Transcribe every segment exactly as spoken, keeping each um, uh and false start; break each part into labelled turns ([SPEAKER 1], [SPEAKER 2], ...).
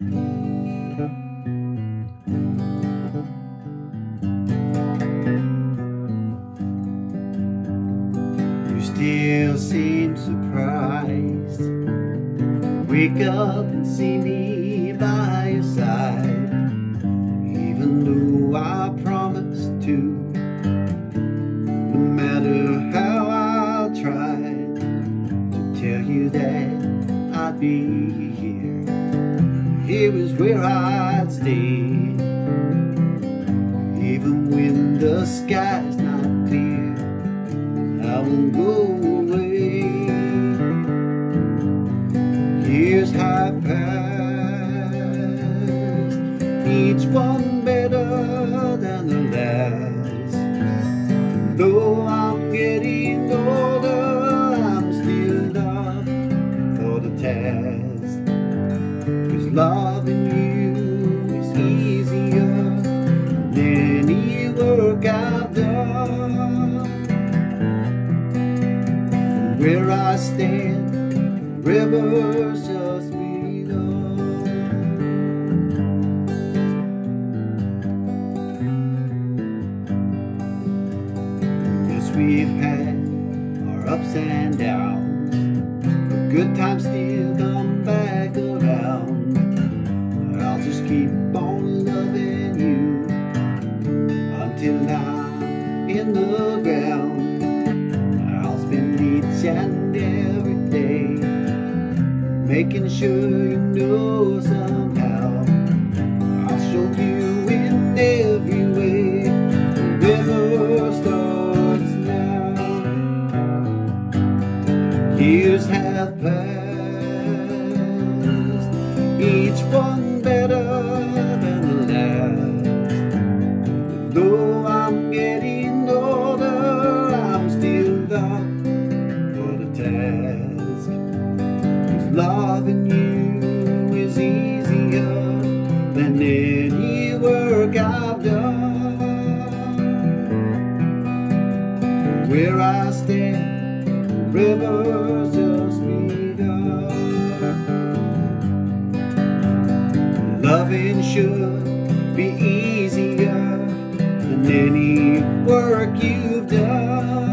[SPEAKER 1] You still seem surprised to wake up and see me by your side, even though I promised to. No matter how I tried to tell you that I'd be here, here is where I'd stay, even when the sky's not clear. I won't go away. Years have passed, each one better than the last. Though I'm getting older, I'm still up for the task. 'Cause loving you is easier than any work I've done. Where I stand, rivers just begun. Yes, we've had our ups and downs, but good times still come back around. I'll just keep on loving you until I'm in the ground. Each and every day, making sure you know somehow I'll show you in every way. The river starts now. Years have passed, each one better than the last. Though I'm getting older, I'm still up task. 'Cause loving you is easier than any work I've done. Where I stand, rivers just begun. Loving should be easier than any work you've done.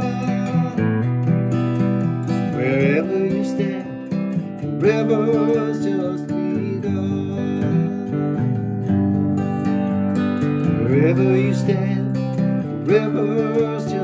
[SPEAKER 1] Wherever you stand, rivers just begun. Wherever you stand, rivers just